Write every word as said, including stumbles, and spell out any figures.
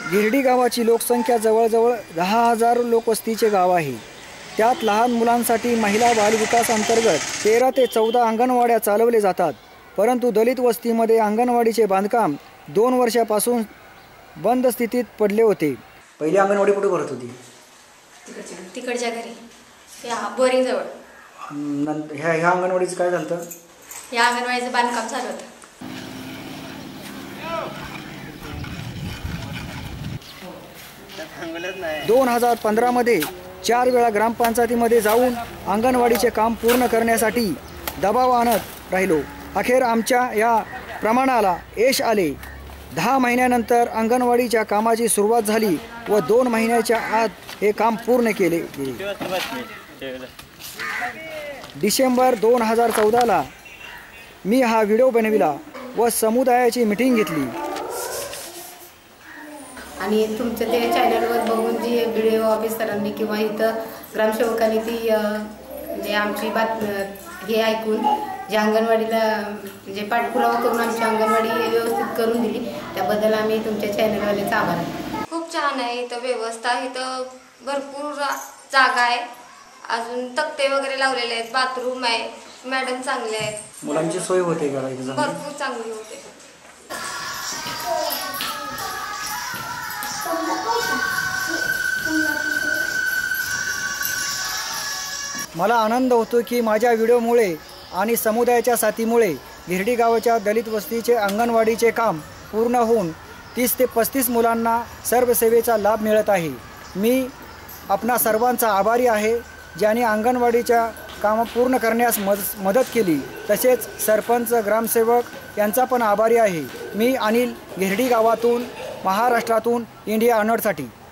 गिरडी गावाची लोकसंख्या जवळजवळ दहा हजार लोकवस्तीचे गाव आहे। त्यात लहान मुलांसाठी महिला बालविकास अंतर्गत तेरा ते चौदा अंगणवाड्या चालवले जातात। परंतु दलित वस्तीमध्ये अंगणवाडीचे बांधकाम दोन वर्षापासून बंद स्थितीत पडले होते। पहिली अंगणवाडी कुठे भरत होती? तिकडच्या तिकडच्या घरी, या बोरिंग जवळ। ह्या ह्या अंगणवाडीचं काय झालं? या अंगणवाडीचं बांधकाम चालू होतं। दोन हजार पंधरा मध्ये चार वेळा ग्रामपंचायतीमध्ये जाऊन अंगणवाडीचे काम पूर्ण करण्यासाठी दबाव आणत राहिलो। अखेर आमच्या या प्रमाणाला यश आले। दहा महिन्यानंतर अंगणवाडीच्या कामाची सुरुवात झाली व दोन महिन्याच्या आत हे काम पूर्ण केले गेले। डिसेंबर दोन हजार चौदाला मी हा व्हिडिओ बनविला व समुदायाची मीटिंग घेतली आणि तुमच्या ते चॅनलवर बघून जी व्हिडिओ ऑफिसरांनी किंवा इथं ग्रामसेवकांनी ती म्हणजे आमची बात हे ऐकून जे अंगणवाडीला म्हणजे पाठपुरावा करून आमची अंगणवाडी व्यवस्थित करून दिली, त्याबद्दल आम्ही तुमच्या चॅनलवालेचा आभार आहे। खूप छान आहे इथं व्यवस्था, इथं भरपूर जागा आहे, अजून तक्ते वगैरे लावलेले आहेत, बाथरूम आहे, मॅडम चांगले आहेत, मुलांची सोय होते का? भरपूर चांगली होते। मला आनंद होतो की माझ्या व्हिडिओमुळे आणि समुदायाच्या साथीमुळे गिरडी गावाच्या दलित वस्तीचे अंगणवाडीचे काम पूर्ण होऊन तीस ते पस्तीस मुलांना सर्व सेवेचा लाभ मिळत आहे। मी आपणा सर्वांचा आभारी आहे ज्यांनी अंगणवाडीच्या काम पूर्ण करण्यास मदत केली। तसेच सरपंच, ग्रामसेवक यांचा पण आभारी आहे। मी अनिल गिरडी गावातून, महाराष्ट्रातून, इंडिया अनडसाठी।